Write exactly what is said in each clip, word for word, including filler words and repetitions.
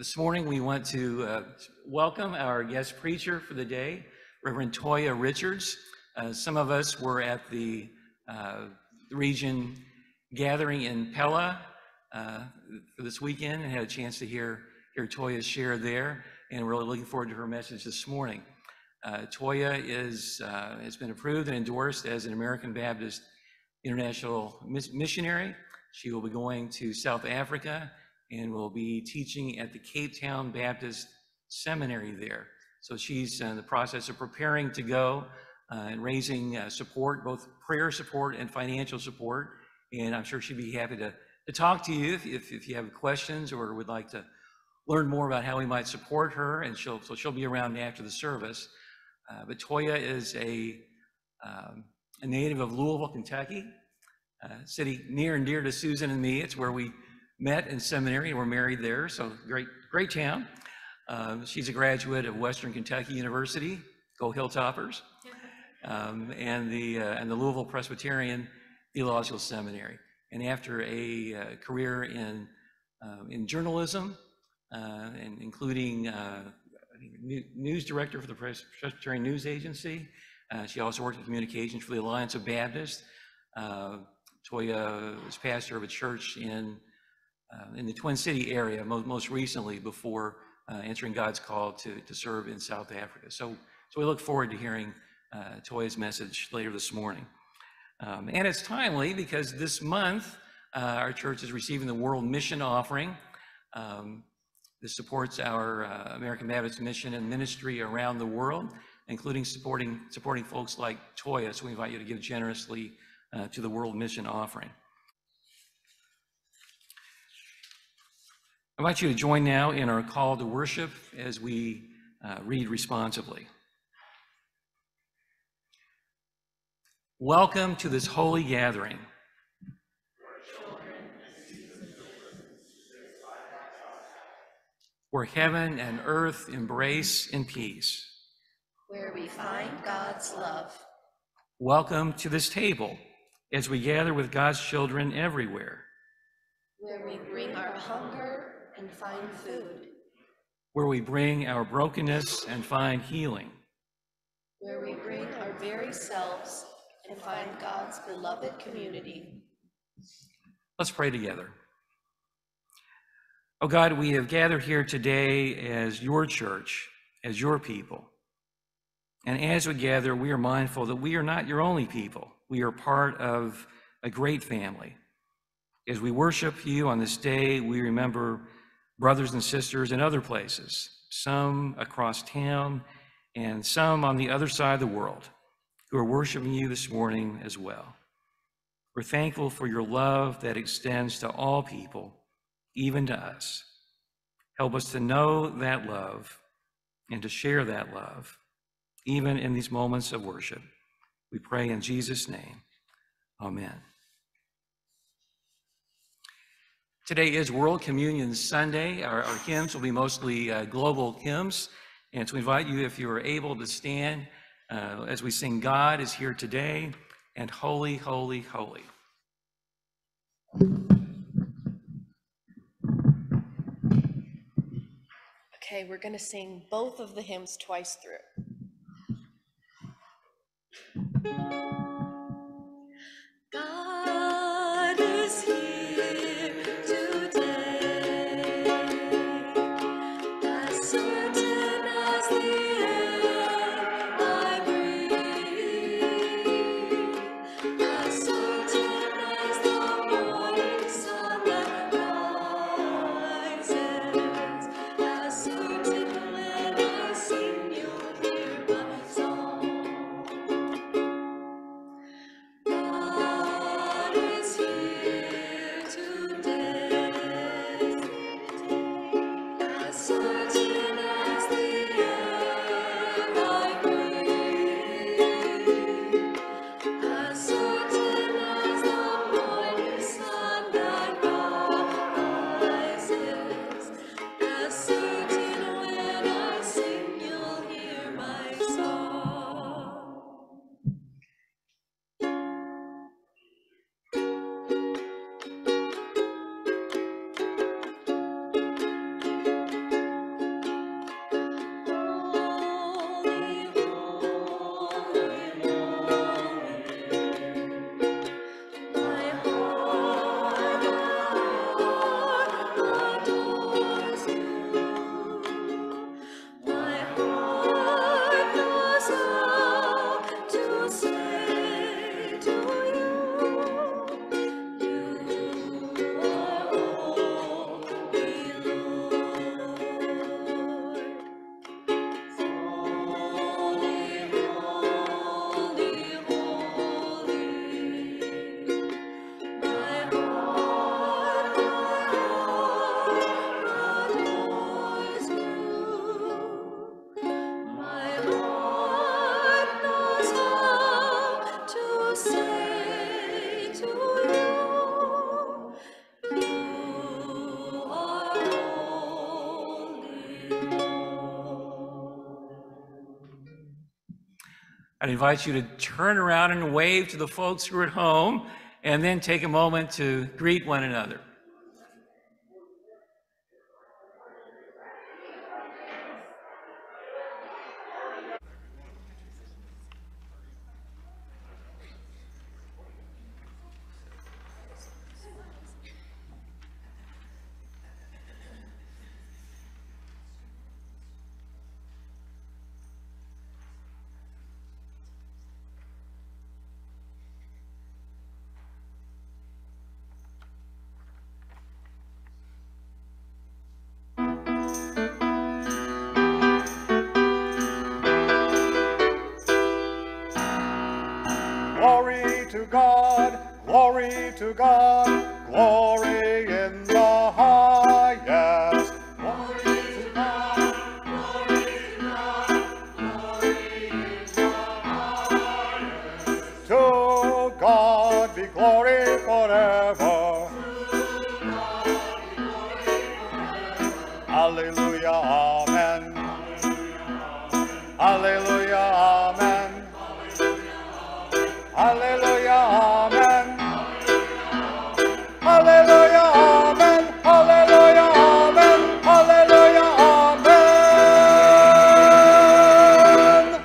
this morning we want to uh, welcome our guest preacher for the day, Reverend Toya Richards. Uh, some of us were at the uh, region gathering in Pella uh, for this weekend and had a chance to hear, hear Toya share there, and we're really looking forward to her message this morning. Uh, Toya is, uh, has been approved and endorsed as an American Baptist International miss missionary. She will be going to South Africa and will be teaching at the Cape Town Baptist Seminary there. So she's in the process of preparing to go uh, and raising uh, support, both prayer support and financial support. And I'm sure she'd be happy to, to talk to you if, if, if you have questions or would like to learn more about how we might support her. And she'll, so she'll be around after the service. Uh, but Toya is a, um, a native of Louisville, Kentucky, a city near and dear to Susan and me. It's where we met in seminary and were married there, so great, great town. Um, she's a graduate of Western Kentucky University, go Hilltoppers, um, and the uh, and the Louisville Presbyterian Theological Seminary. And after a uh, career in uh, in journalism, uh, and including uh, news director for the Presbyterian News Agency, uh, she also worked in communications for the Alliance of Baptists. Uh, Toya was pastor of a church in Uh, in the Twin City area, most, most recently before uh, answering God's call to, to serve in South Africa. So, so we look forward to hearing uh, Toya's message later this morning. Um, and it's timely because this month, uh, our church is receiving the World Mission Offering. Um, this supports our uh, American Baptist mission and ministry around the world, including supporting, supporting folks like Toya. So we invite you to give generously uh, to the World Mission Offering. I invite you to join now in our call to worship as we uh, read responsibly. Welcome to this holy gathering. Where heaven and earth embrace in peace. Where we find God's love. Welcome to this table as we gather with God's children everywhere. Where we bring our hunger and find food. Where we bring our brokenness and find healing. Where we bring our very selves and find God's beloved community. Let's pray together. Oh God, we have gathered here today as your church, as your people. And as we gather, we are mindful that we are not your only people. We are part of a great family. As we worship you on this day, we remember brothers and sisters in other places, some across town and some on the other side of the world who are worshiping you this morning as well. We're thankful for your love that extends to all people, even to us. Help us to know that love and to share that love, even in these moments of worship. We pray in Jesus' name, amen. Today is World Communion Sunday. Our, our hymns will be mostly uh, global hymns. And so we invite you, if you are able, to stand uh, as we sing God is here today and holy, holy, holy. Okay, we're going to sing both of the hymns twice through. God is here today, as certain as the air I breathe, as certain as the morning sun that rises, as certain when I sing you'll hear my song. I'd invite you to turn around and wave to the folks who are at home, and then take a moment to greet one another. Glory to God, glory to God, glory in the highest. Glory to God, glory to God, glory in the highest. To God be glory forever. To God be glory forever. Hallelujah, amen. Hallelujah, amen. Hallelujah, amen. Hallelujah, amen. Hallelujah, amen. Hallelujah, amen.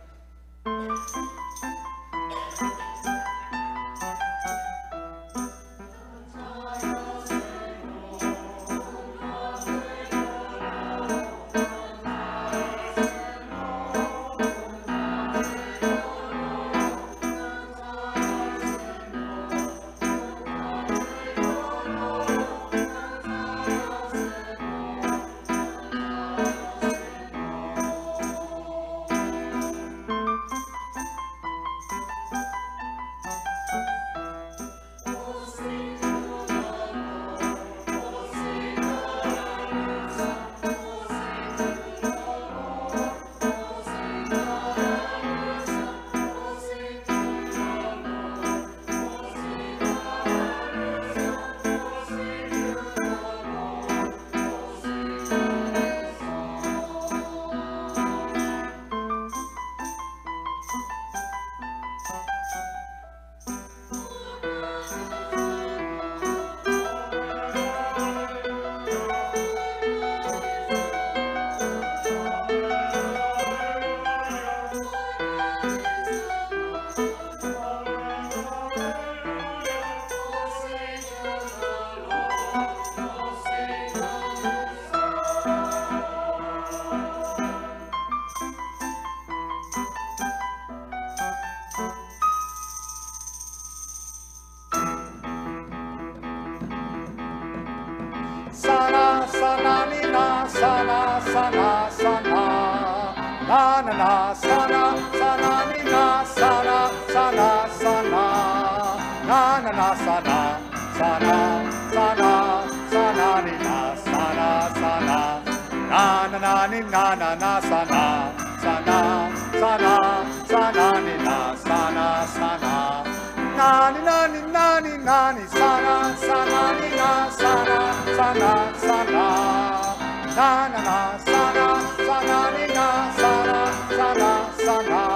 Sana, sana, ni na, sana, sana, sana. Na, na, na, sana, sana, ni na, sana, sana, sana. Na, na, na, sana, sana, sana, sana, ni na, sana, sana. Na, na, na, ni na, na, na, sana, sana, sana, sana, ni na, sana, sana. Nani, nani, nani, nani, sana, sana, ni na, sana, sana, sana. Na, na, na, sana, sana, ni na, sana, sana, sana.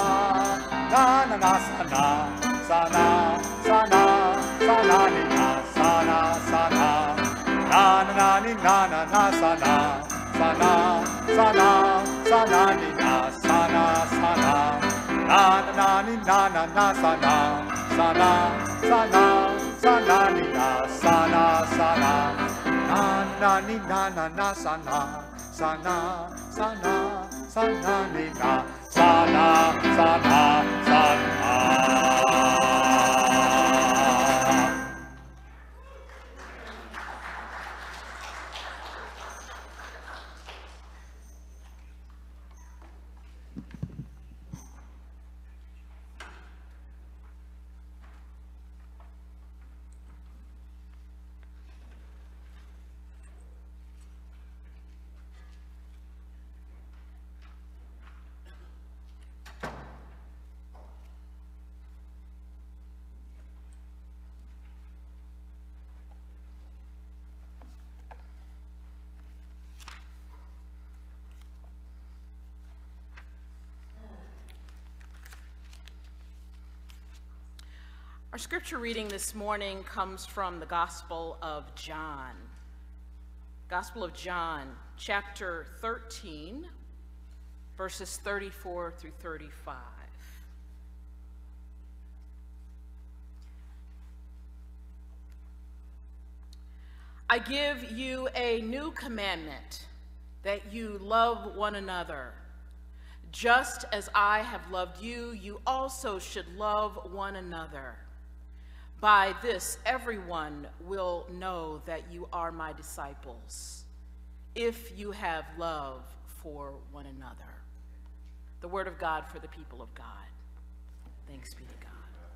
Na, na, na, sana, sana, sana, sana, ni na, sana, sana. Na, na, na, ni na, na, na, sana, sana, sana, sana, ni na, sana, sana. Na, na, na, ni na, na, na, sana. Sana, sana, sana, ni na, sana, sana. Na, na, ni na, na, na, sana. Sana, sana, sana, ni na, sana, sana, sana. Our scripture reading this morning comes from the Gospel of John. Gospel of John, chapter thirteen, verses thirty-four through thirty-five. I give you a new commandment, that you love one another. Just as I have loved you, you also should love one another. By this, everyone will know that you are my disciples, if you have love for one another. The word of God for the people of God. Thanks be to God.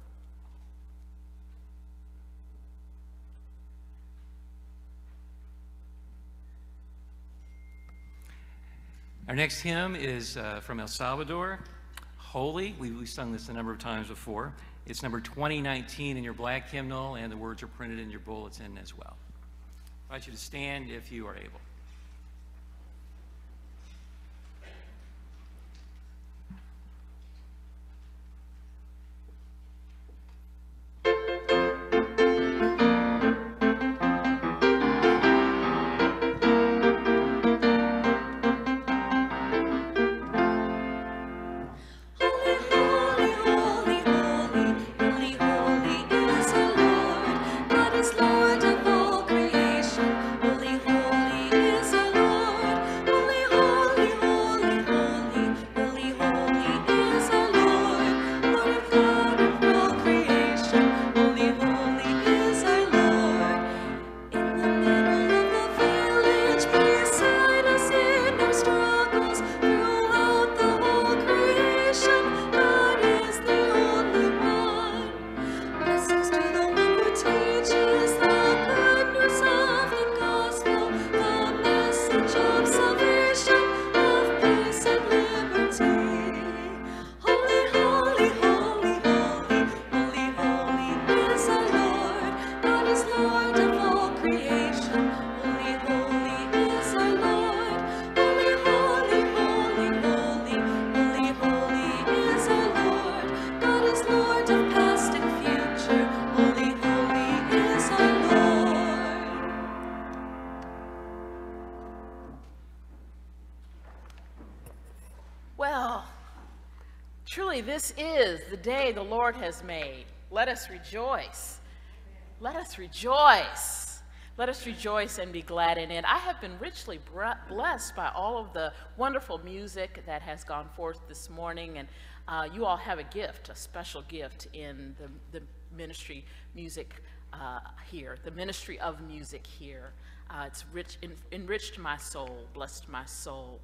Our next hymn is uh, from El Salvador, Holy. We, we sung this a number of times before. It's number twenty nineteen in your black hymnal, and the words are printed in your bulletin as well. I invite you to stand if you are able. This is the day the Lord has made. Let us rejoice. Let us rejoice. Let us rejoice and be glad in it. I have been richly blessed by all of the wonderful music that has gone forth this morning, and uh, you all have a gift, a special gift in the, the ministry music uh, here, the ministry of music here. Uh, it's rich, en enriched my soul, blessed my soul.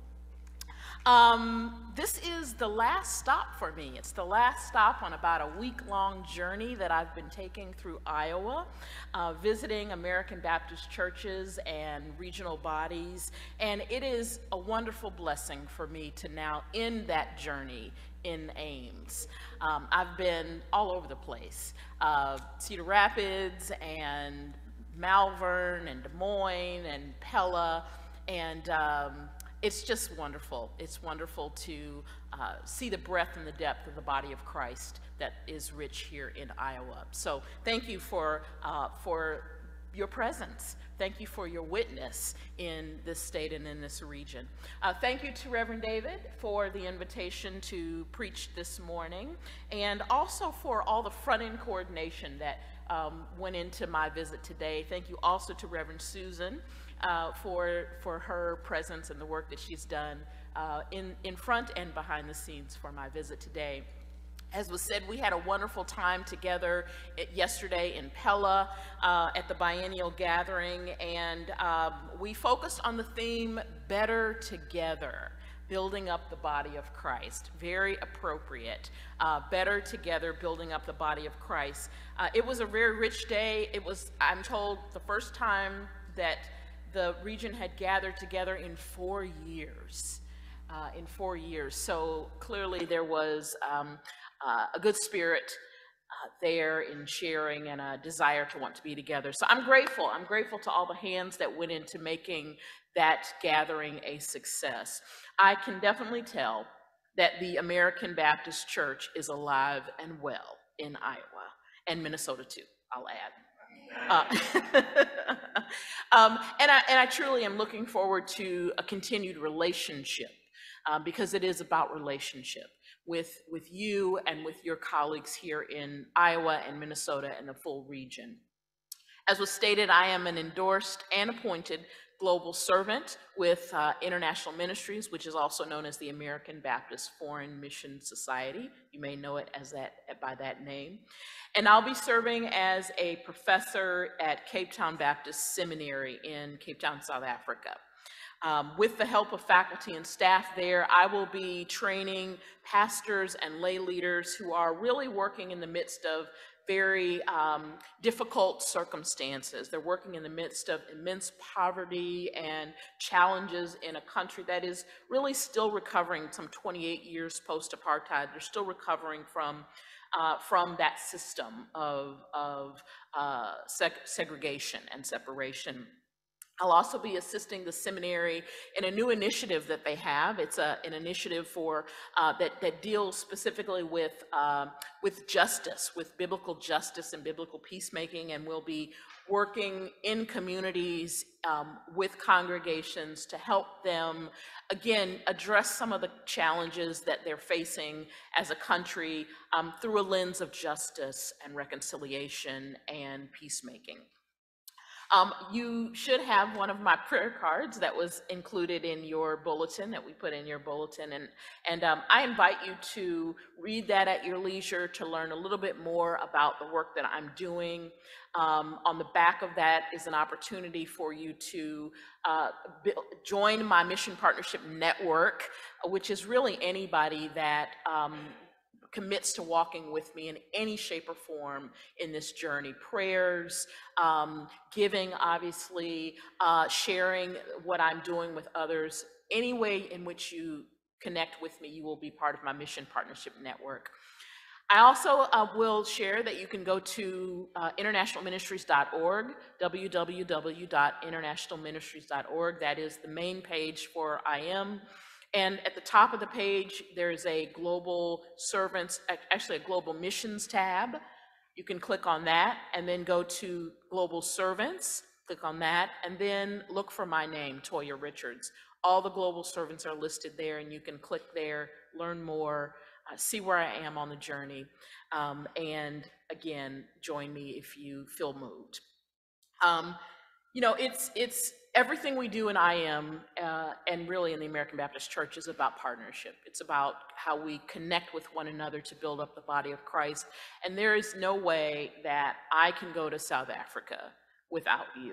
Um, this is the last stop for me. It's the last stop on about a week-long journey that I've been taking through Iowa, uh, visiting American Baptist churches and regional bodies, and it is a wonderful blessing for me to now end that journey in Ames. Um, I've been all over the place, uh, Cedar Rapids and Malvern and Des Moines and Pella, and um, it's just wonderful. It's wonderful to uh, see the breadth and the depth of the body of Christ that is rich here in Iowa. So thank you for, uh, for your presence. Thank you for your witness in this state and in this region. Uh, thank you to Reverend David for the invitation to preach this morning, and also for all the front-end coordination that um, went into my visit today. Thank you also to Reverend Susan Uh, for, for her presence and the work that she's done uh, in, in front and behind the scenes for my visit today. As was said, we had a wonderful time together at, yesterday in Pella uh, at the biennial gathering, and um, we focused on the theme, Better Together, building up the body of Christ. Very appropriate. Uh, better together, building up the body of Christ. Uh, it was a very rich day. It was, I'm told, the first time that the region had gathered together in four years, uh, in four years. So clearly there was um, uh, a good spirit uh, there in sharing and a desire to want to be together. So I'm grateful. I'm grateful to all the hands that went into making that gathering a success. I can definitely tell that the American Baptist Church is alive and well in Iowa. and Minnesota too, I'll add. Uh, um, and, I, and I truly am looking forward to a continued relationship uh, because it is about relationship with, with you and with your colleagues here in Iowa and Minnesota and the full region. As was stated, I am an endorsed and appointed global servant with uh, International Ministries, which is also known as the American Baptist Foreign Mission Society. You may know it as that by that name. And I'll be serving as a professor at Cape Town Baptist Seminary in Cape Town, South Africa. Um, with the help of faculty and staff there, I will be training pastors and lay leaders who are really working in the midst of very um, difficult circumstances. They're working in the midst of immense poverty and challenges in a country that is really still recovering some twenty-eight years post-apartheid. They're still recovering from, uh, from that system of, of uh, seg- segregation and separation. I'll also be assisting the seminary in a new initiative that they have. It's a, an initiative for uh, that, that deals specifically with, uh, with justice, with biblical justice and biblical peacemaking, and we'll be working in communities um, with congregations to help them, again, address some of the challenges that they're facing as a country um, through a lens of justice and reconciliation and peacemaking. Um, you should have one of my prayer cards that was included in your bulletin, that we put in your bulletin, and, and um, I invite you to read that at your leisure to learn a little bit more about the work that I'm doing. Um, on the back of that is an opportunity for you to uh, build, join my Mission Partnership Network, which is really anybody that um, commits to walking with me in any shape or form in this journey. Prayers, um, giving, obviously, uh, sharing what I'm doing with others. Any way in which you connect with me, you will be part of my Mission Partnership Network. I also uh, will share that you can go to uh, international ministries dot org, w w w dot international ministries dot org. That is the main page for I M. And at the top of the page, there's a global servants, actually a global missions tab. You can click on that and then go to global servants, click on that, and then look for my name, Toya Richards. All the global servants are listed there, and you can click there, learn more, uh, see where I am on the journey, um, and again, join me if you feel moved. Um, you know, it's, it's, everything we do in I M uh, and really in the American Baptist Church is about partnership. It's about how we connect with one another to build up the body of Christ. And there is no way that I can go to South Africa without you.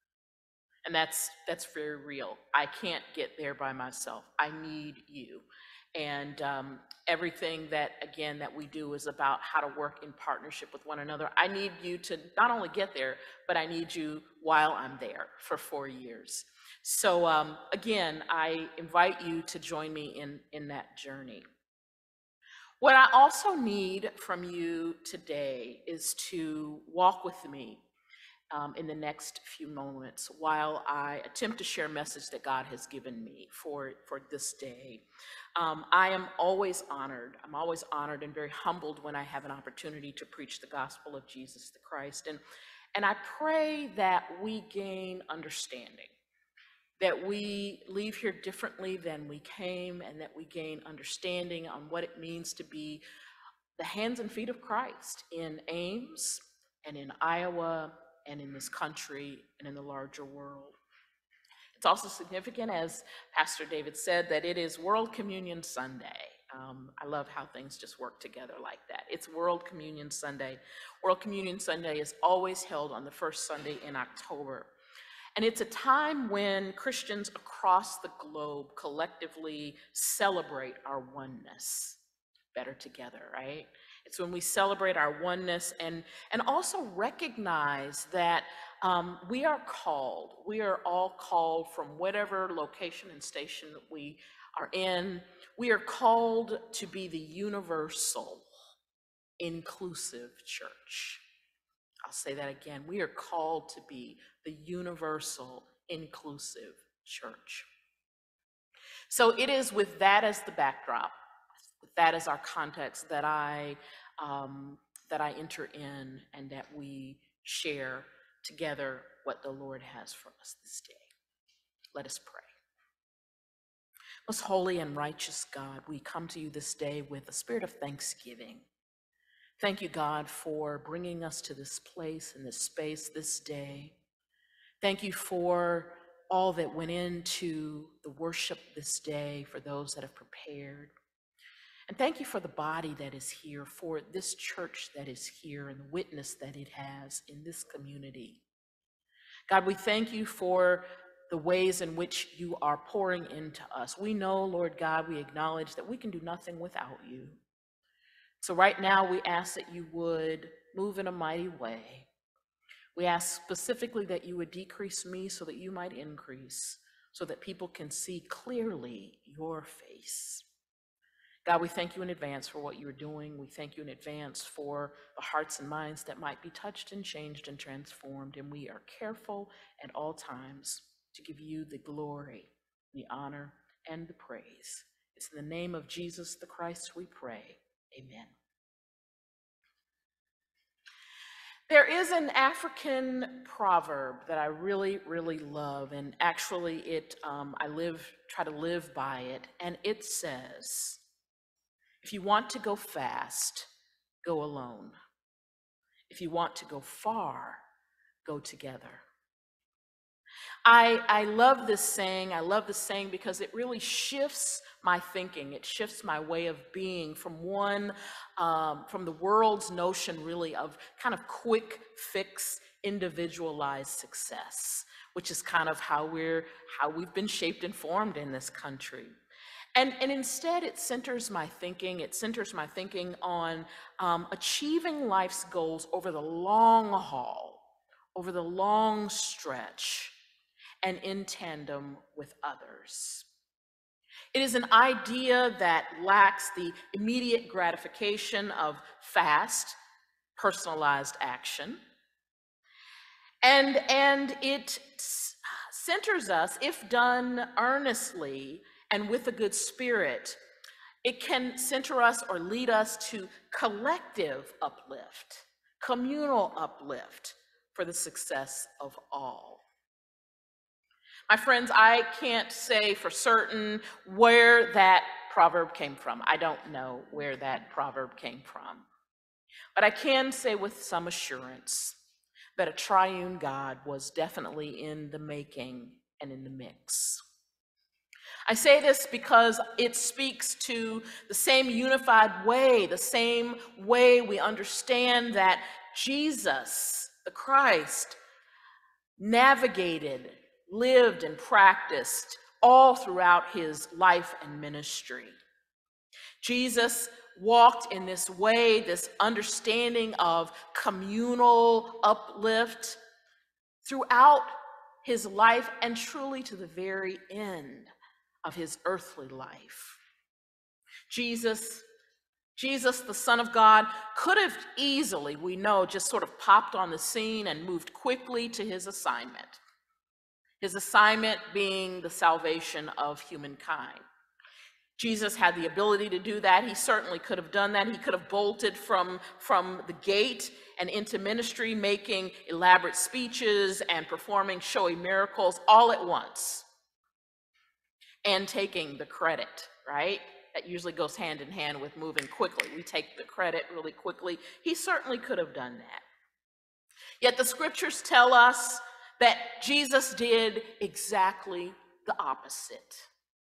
And that's, that's very real. I can't get there by myself. I need you. And um, everything that, again, that we do is about how to work in partnership with one another. I need you to not only get there, but I need you while I'm there for four years. So um, again, I invite you to join me in, in that journey. What I also need from you today is to walk with me Um, in the next few moments while I attempt to share a message that God has given me for, for this day. Um, I am always honored. I'm always honored and very humbled when I have an opportunity to preach the gospel of Jesus the Christ. And, and I pray that we gain understanding, that we leave here differently than we came, and that we gain understanding on what it means to be the hands and feet of Christ in Ames and in Iowa and in this country and in the larger world. It's also significant, as Pastor David said, that it is World Communion Sunday. Um, I love how things just work together like that. It's World Communion Sunday. World Communion Sunday is always held on the first Sunday in October. And it's a time when Christians across the globe collectively celebrate our oneness. Better together, right? It's when we celebrate our oneness and, and also recognize that um, we are called. We are all called from whatever location and station that we are in. We are called to be the universal, inclusive church. I'll say that again. We are called to be the universal, inclusive church. So it is with that as the backdrop, that is our context, that I um, that I enter in and that we share together what the Lord has for us this day. Let us pray. Most holy and righteous God, we come to you this day with a spirit of thanksgiving. Thank you, God, for bringing us to this place and this space this day. Thank you for all that went into the worship this day, for those that have prepared. And thank you for the body that is here, for this church that is here and the witness that it has in this community. God, we thank you for the ways in which you are pouring into us. We know, Lord God, we acknowledge that we can do nothing without you. So right now we ask that you would move in a mighty way. We ask specifically that you would decrease me so that you might increase, so that people can see clearly your face. God, we thank you in advance for what you're doing. We thank you in advance for the hearts and minds that might be touched and changed and transformed. And we are careful at all times to give you the glory, the honor, and the praise. It's in the name of Jesus the Christ we pray. Amen. There is an African proverb that I really, really love, and actually it um, I live try to live by it, and it says, if you want to go fast, go alone. If you want to go far, go together. I, I love this saying. I love this saying because it really shifts my thinking. It shifts my way of being from one, um, from the world's notion really of kind of quick fix, individualized success, which is kind of how we're, how we've been shaped and formed in this country. And, and instead it centers my thinking, it centers my thinking on um, achieving life's goals over the long haul, over the long stretch, and in tandem with others. It is an idea that lacks the immediate gratification of fast, personalized action. And, and it centers us, if done earnestly and with a good spirit, it can center us or lead us to collective uplift, communal uplift for the success of all. My friends, I can't say for certain where that proverb came from. I don't know where that proverb came from. But I can say with some assurance that a triune God was definitely in the making and in the mix. I say this because it speaks to the same unified way, the same way we understand that Jesus, the Christ, navigated, lived, and practiced all throughout his life and ministry. Jesus walked in this way, this understanding of communal uplift throughout his life and truly to the very end of his earthly life. Jesus, Jesus, the Son of God, could have easily, we know, just sort of popped on the scene and moved quickly to his assignment. His assignment being the salvation of humankind. Jesus had the ability to do that. He certainly could have done that. He could have bolted from, from the gate and into ministry, making elaborate speeches and performing showy miracles all at once. And taking the credit, right? That usually goes hand in hand with moving quickly. We take the credit really quickly. He certainly could have done that. Yet the scriptures tell us that Jesus did exactly the opposite.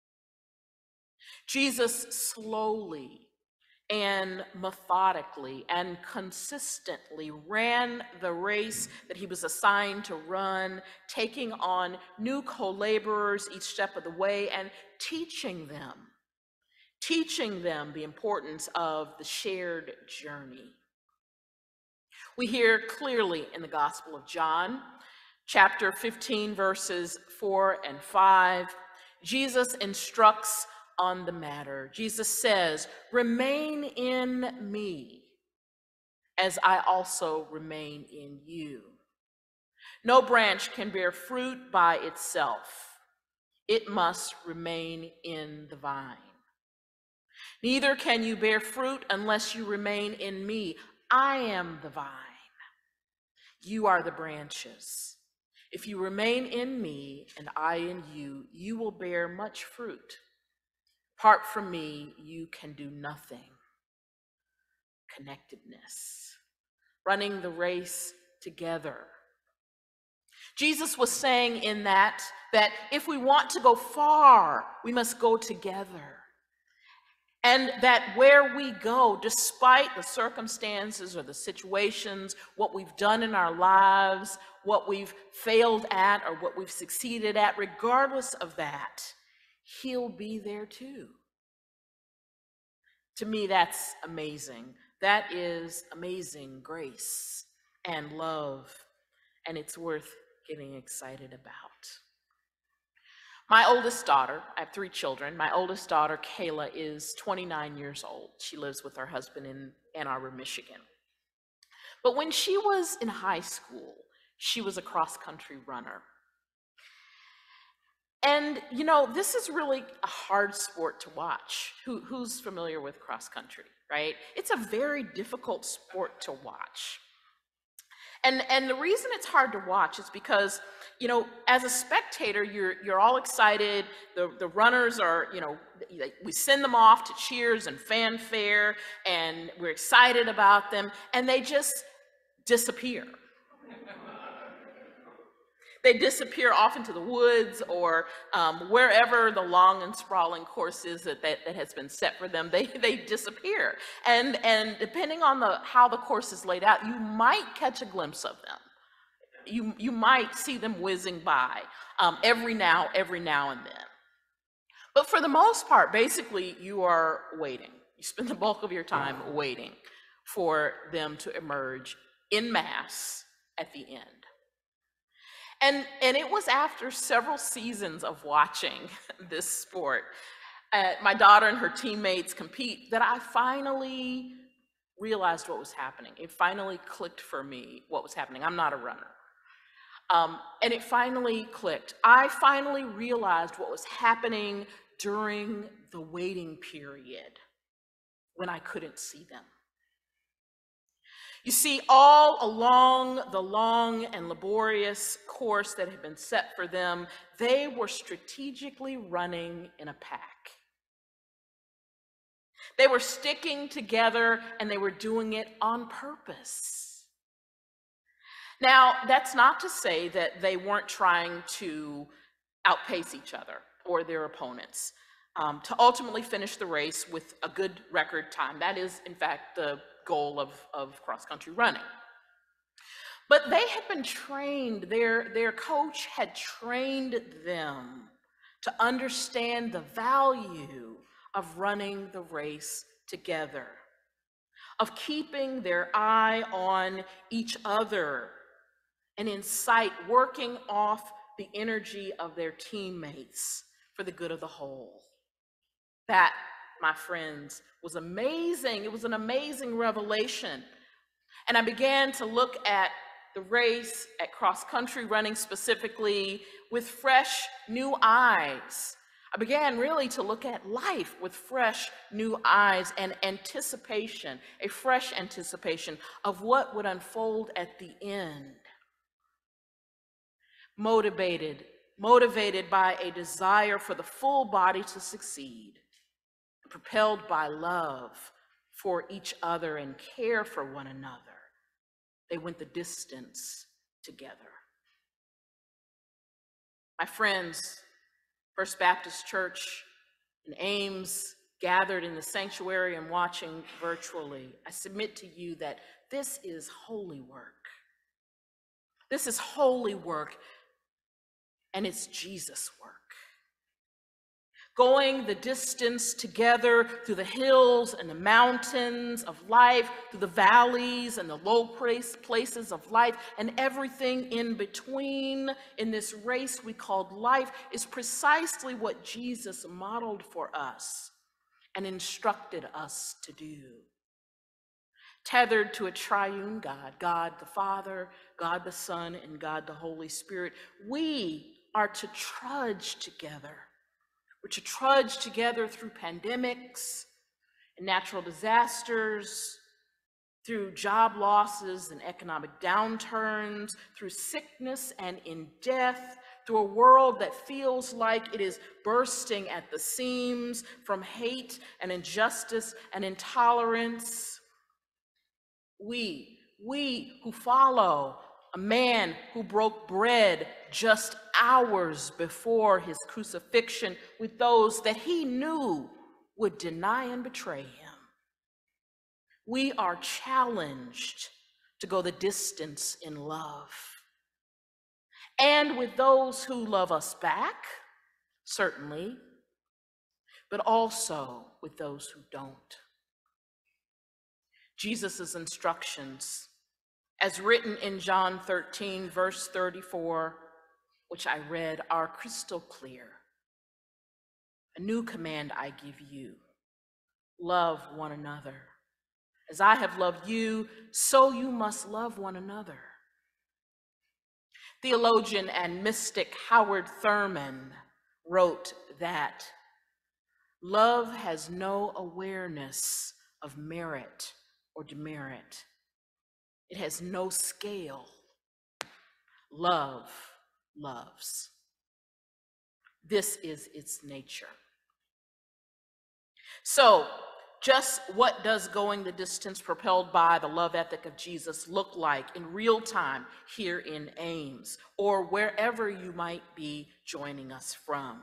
Jesus slowly and methodically and consistently ran the race that he was assigned to run, taking on new co-laborers each step of the way and teaching them, teaching them the importance of the shared journey. We hear clearly in the Gospel of John, chapter fifteen, verses four and five, Jesus instructs on the matter. Jesus says, "Remain in me, as I also remain in you. No branch can bear fruit by itself. It must remain in the vine. Neither can you bear fruit unless you remain in me. I am the vine. You are the branches. If you remain in me and I in you, you will bear much fruit. Apart from me, you can do nothing. Connectedness. Running the race together. Jesus was saying in that, that if we want to go far, we must go together. And that where we go, despite the circumstances or the situations, what we've done in our lives, what we've failed at or what we've succeeded at, regardless of that, he'll be there too. To me, that's amazing. That is amazing grace and love, and it's worth getting excited about. My oldest daughter, I have three children. My oldest daughter, Kayla, is twenty-nine years old. She lives with her husband in Ann Arbor, Michigan. But when she was in high school, she was a cross-country runner. And, you know, this is really a hard sport to watch. Who, who's familiar with cross-country, right? It's a very difficult sport to watch. And, and the reason it's hard to watch is because, you know, as a spectator, you're, you're all excited. The, the runners are, you know, we send them off to cheers and fanfare, and we're excited about them, and they just disappear. They disappear off into the woods or um, wherever the long and sprawling course is that, that, that has been set for them, they, they disappear. And, and depending on the, how the course is laid out, you might catch a glimpse of them. You, you might see them whizzing by um, every now, every now and then. But for the most part, basically, you are waiting. You spend the bulk of your time waiting for them to emerge en masse at the end. And, and it was after several seasons of watching this sport, uh, my daughter and her teammates compete, that I finally realized what was happening. It finally clicked for me what was happening. I'm not a runner. Um, and it finally clicked. I finally realized what was happening during the waiting period when I couldn't see them. You see, all along the long and laborious course that had been set for them, they were strategically running in a pack. They were sticking together and they were doing it on purpose. Now, that's not to say that they weren't trying to outpace each other or their opponents um, to ultimately finish the race with a good record time. That is, in fact, the goal of, of cross-country running. But they had been trained, their, their coach had trained them to understand the value of running the race together, of keeping their eye on each other, and in sight, working off the energy of their teammates for the good of the whole. That, my friends, was amazing. It was an amazing revelation. And I began to look at the race, at cross-country running specifically, with fresh new eyes. I began really to look at life with fresh new eyes and anticipation, a fresh anticipation of what would unfold at the end. Motivated, motivated by a desire for the full body to succeed, propelled by love for each other and care for one another, they went the distance together. My friends, First Baptist Church in Ames, gathered in the sanctuary and watching virtually, I submit to you that this is holy work. This is holy work, and it's Jesus' work. Going the distance together through the hills and the mountains of life, through the valleys and the low place, places of life, and everything in between in this race we called life is precisely what Jesus modeled for us and instructed us to do. Tethered to a triune God, God the Father, God the Son, and God the Holy Spirit, we are to trudge together. We're to trudge together through pandemics and natural disasters, through job losses and economic downturns, through sickness and in death, through a world that feels like it is bursting at the seams from hate and injustice and intolerance. We, we who follow a man who broke bread just hours before his crucifixion with those that he knew would deny and betray him. We are challenged to go the distance in love. And with those who love us back, certainly, but also with those who don't. Jesus' instructions, as written in John thirteen, verse thirty-four, which I read, are crystal clear. A new command I give you, love one another. As I have loved you, so you must love one another. Theologian and mystic Howard Thurman wrote that love has no awareness of merit or demerit. It has no scale. Love loves. This is its nature. So, just what does going the distance propelled by the love ethic of Jesus look like in real time here in Ames or wherever you might be joining us from?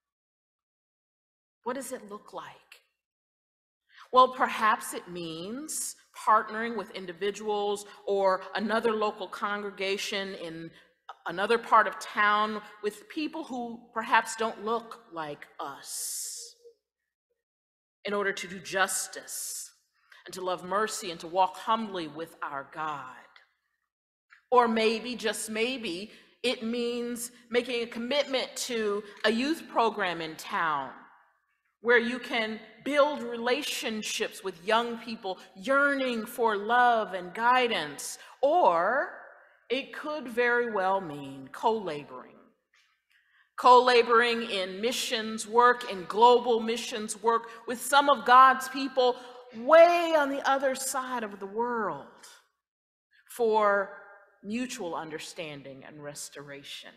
What does it look like? Well, perhaps it means partnering with individuals or another local congregation in another part of town with people who perhaps don't look like us, in order to do justice and to love mercy and to walk humbly with our God. Or maybe, just maybe, it means making a commitment to a youth program in town where you can build relationships with young people yearning for love and guidance. Or it could very well mean co-laboring. Co-laboring in missions work, in global missions work with some of God's people way on the other side of the world for mutual understanding and restoration.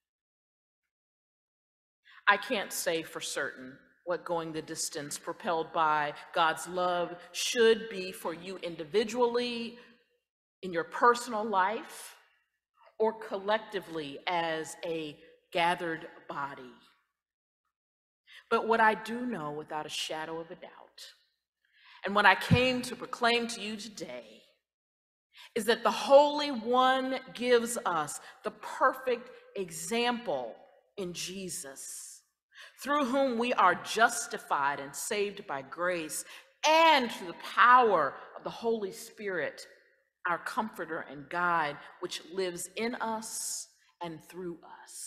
I can't say for certain what going the distance propelled by God's love should be for you individually in your personal life or collectively as a gathered body. But what I do know without a shadow of a doubt, and what I came to proclaim to you today, is that the Holy One gives us the perfect example in Jesus, through whom we are justified and saved by grace, and through the power of the Holy Spirit, our comforter and guide, which lives in us and through us.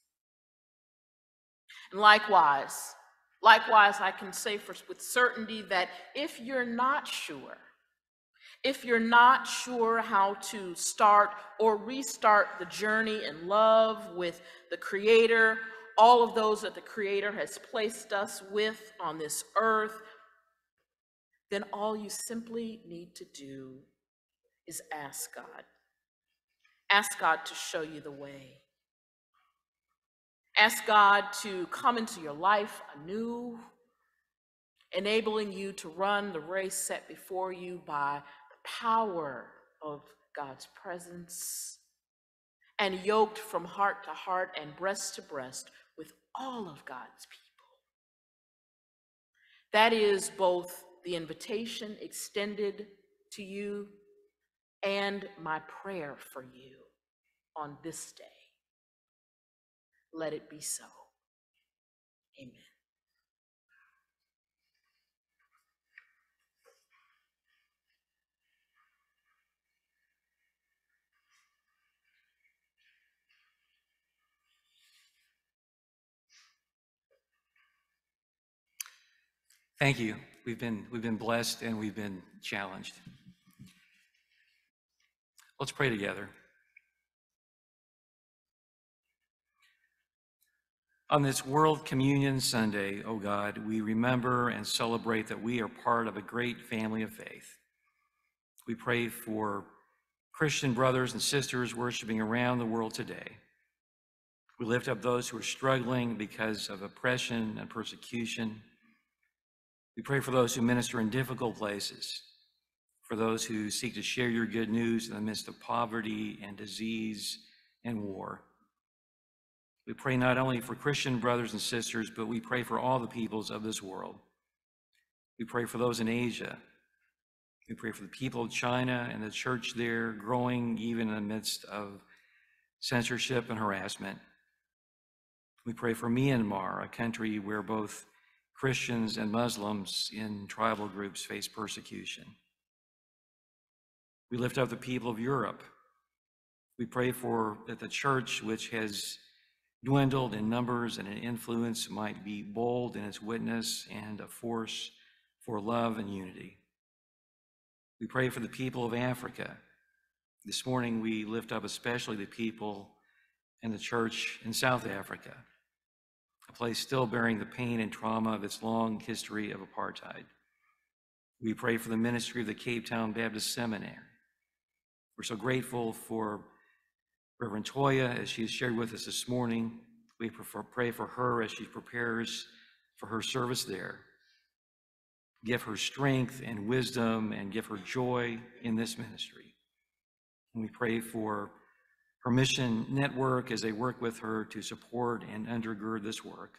And likewise, likewise, I can say for, with certainty that if you're not sure, if you're not sure how to start or restart the journey in love with the Creator, all of those that the Creator has placed us with on this earth, then all you simply need to do is ask God. Ask God to show you the way. Ask God to come into your life anew, enabling you to run the race set before you by the power of God's presence, and yoked from heart to heart and breast to breast with all of God's people. That is both the invitation extended to you and my prayer for you on this day. Let it be so. Amen. Thank you. We've been, we've been blessed and we've been challenged. Let's pray together. On this World Communion Sunday, oh God, we remember and celebrate that we are part of a great family of faith. We pray for Christian brothers and sisters worshiping around the world today. We lift up those who are struggling because of oppression and persecution. We pray for those who minister in difficult places, for those who seek to share your good news in the midst of poverty and disease and war. We pray not only for Christian brothers and sisters, but we pray for all the peoples of this world. We pray for those in Asia. We pray for the people of China and the church there growing even in the midst of censorship and harassment. We pray for Myanmar, a country where both Christians and Muslims in tribal groups face persecution. We lift up the people of Europe. We pray for that the church, which has dwindled in numbers and in influence, might be bold in its witness and a force for love and unity. We pray for the people of Africa. This morning we lift up especially the people and the church in South Africa, a place still bearing the pain and trauma of its long history of apartheid. We pray for the ministry of the Cape Town Baptist Seminary. We're so grateful for Reverend Toya as she has shared with us this morning. We pray for her as she prepares for her service there. Give her strength and wisdom and give her joy in this ministry. And we pray for her mission network as they work with her to support and undergird this work.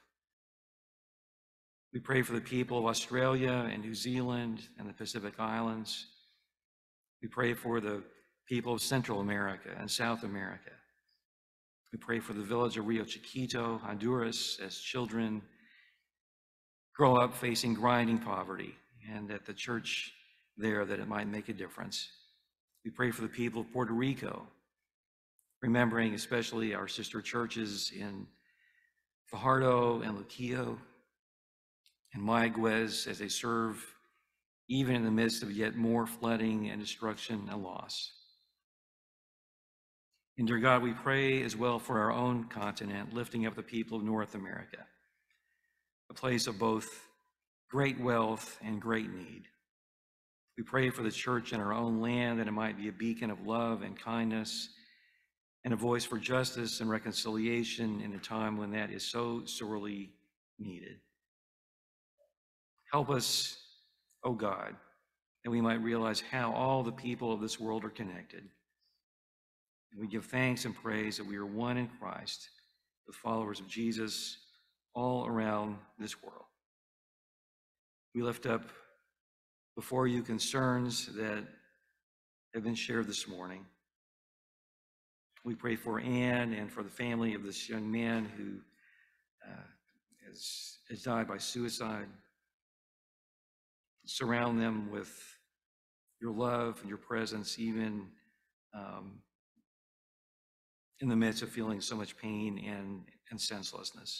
We pray for the people of Australia and New Zealand and the Pacific Islands. We pray for the people of Central America and South America. We pray for the village of Rio Chiquito, Honduras, as children grow up facing grinding poverty, and at the church there that it might make a difference. We pray for the people of Puerto Rico, remembering especially our sister churches in Fajardo and Luquillo and Mayaguez as they serve even in the midst of yet more flooding and destruction and loss. And dear God, we pray as well for our own continent, lifting up the people of North America, a place of both great wealth and great need. We pray for the church in our own land that it might be a beacon of love and kindness and a voice for justice and reconciliation in a time when that is so sorely needed. Help us, O God, that we might realize how all the people of this world are connected. And we give thanks and praise that we are one in Christ, the followers of Jesus all around this world. We lift up before you concerns that have been shared this morning. We pray for Anne and for the family of this young man who uh, has, has died by suicide. Surround them with your love and your presence, even um, in the midst of feeling so much pain and, and senselessness.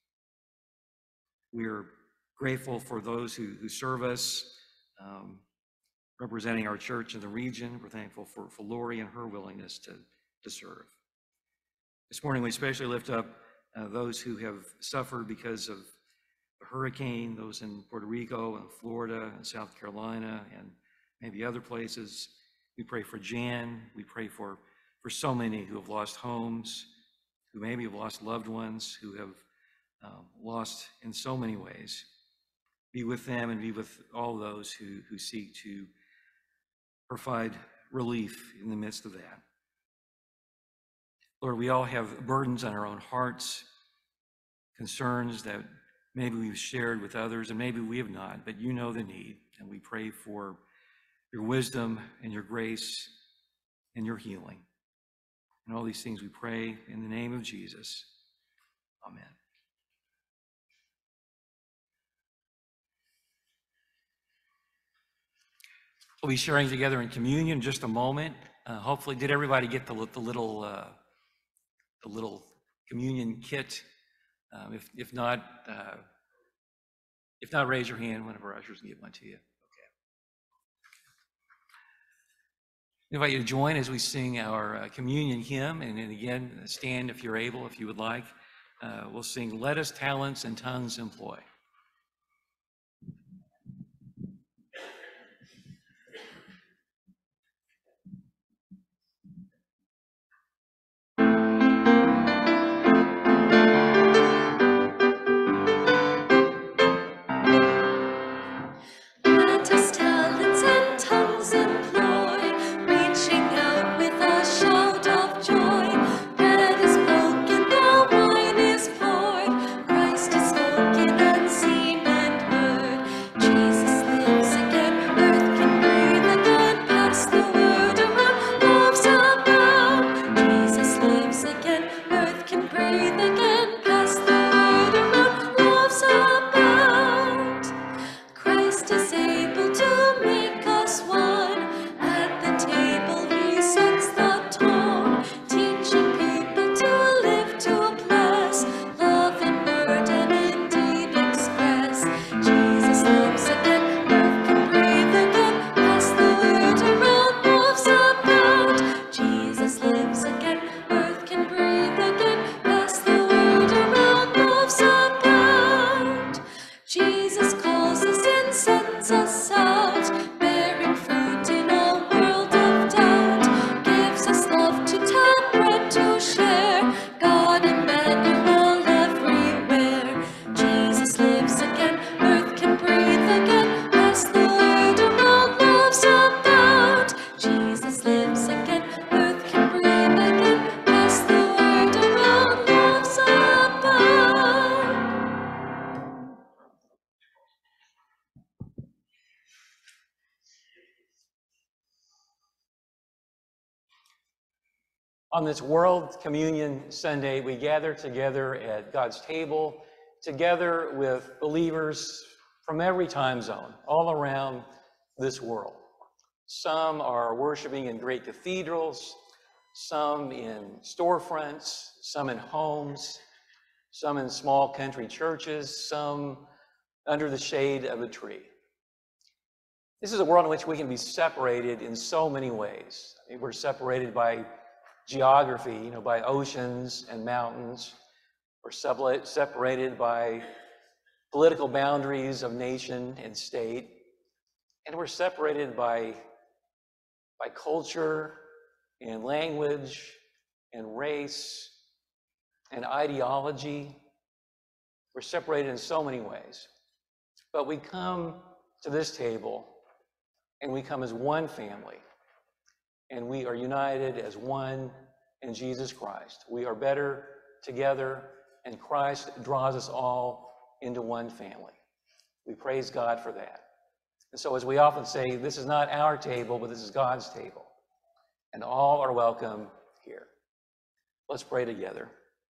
We are grateful for those who, who serve us, um, representing our church in the region. We're thankful for, for Lori and her willingness to, to serve. This morning, we especially lift up uh, those who have suffered because of the hurricane, those in Puerto Rico and Florida and South Carolina and maybe other places. We pray for Jan. We pray for, for so many who have lost homes, who maybe have lost loved ones, who have uh, lost in so many ways. Be with them and be with all those who, who seek to provide relief in the midst of that. Lord, we all have burdens on our own hearts, concerns that maybe we've shared with others and maybe we have not, but you know the need. And we pray for your wisdom and your grace and your healing. And all these things we pray in the name of Jesus. Amen. We'll be sharing together in communion in just a moment. Uh, hopefully, did everybody get the, the little uh, the little communion kit? Um, if if not, uh, if not, raise your hand. One of our ushers can give one to you. Okay. I invite you to join as we sing our uh, communion hymn, and then again, stand if you're able, if you would like. Uh, we'll sing "Let Us Talents and Tongues Employ." again, pass the word around, love's abound. Christ is able to make us one. At the table he sets the tone, teaching people to live to bless, love in word and in deed express. Jesus lives again, earth can breathe again, pass the word around, love's abound. Jesus lives again, earth can breathe again, pass the word around, love's abound. Jesus calls us in, sends us out, bearing fruit in a world of doubt, gives us love to tell, bread to share, God Emmanuel everywhere. Jesus lives again, earth can breathe again, pass the word around, love's abound. Jesus lives again, earth can breathe again, pass the word around, love's abound. On this World Communion Sunday, we gather together at God's table, together with believers from every time zone, all around this world. Some are worshiping in great cathedrals, some in storefronts, some in homes, some in small country churches, some under the shade of a tree. This is a world in which we can be separated in so many ways. I mean, we're separated by geography, you know, by oceans and mountains. We're separated by political boundaries of nation and state. And we're separated by, by culture and language and race and ideology. We're separated in so many ways. But we come to this table and we come as one family. And we are united as one in Jesus Christ. We are better together, and Christ draws us all into one family. We praise God for that. And so, as we often say, this is not our table, but this is God's table. And all are welcome here. Let's pray together.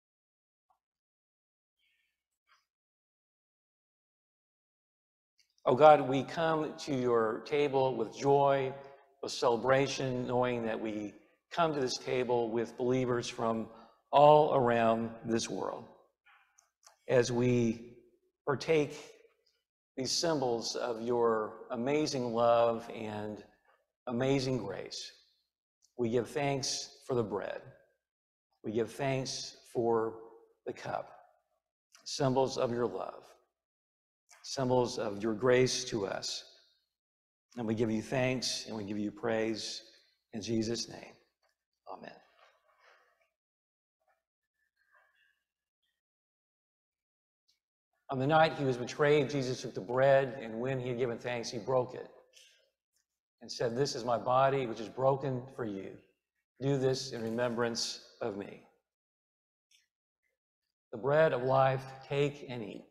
Oh God, we come to your table with joy, with celebration, knowing that we come to this table with believers from all around this world. As we partake these symbols of your amazing love and amazing grace, we give thanks for the bread. We give thanks for the cup, symbols of your love, symbols of your grace to us. And we give you thanks and we give you praise in Jesus' name. Amen. On the night he was betrayed, Jesus took the bread, and when he had given thanks, he broke it and said, "This is my body, which is broken for you. Do this in remembrance of me." The bread of life, take and eat.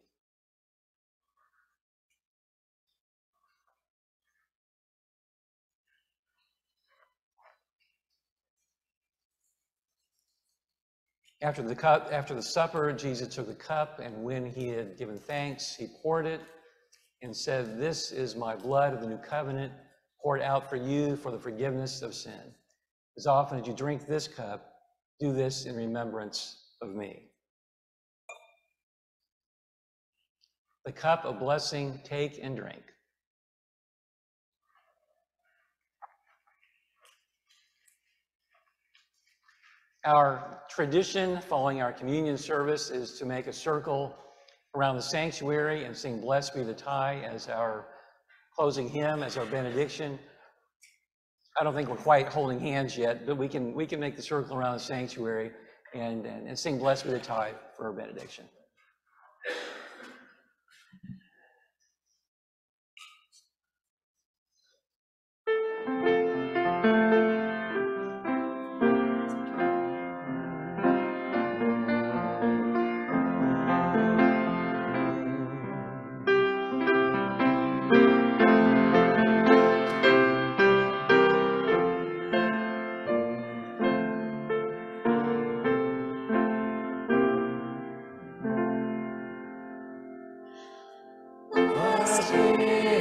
After the cup, after the supper, Jesus took the cup, and when he had given thanks, he poured it and said, "This is my blood of the new covenant, poured out for you for the forgiveness of sin. As often as you drink this cup, do this in remembrance of me." The cup of blessing, take and drink. Our tradition following our communion service is to make a circle around the sanctuary and sing "Blessed Be the Tie" as our closing hymn, as our benediction. I don't think we're quite holding hands yet, but we can we can make the circle around the sanctuary and, and, and sing "Blessed Be the Tie" for our benediction. sweet.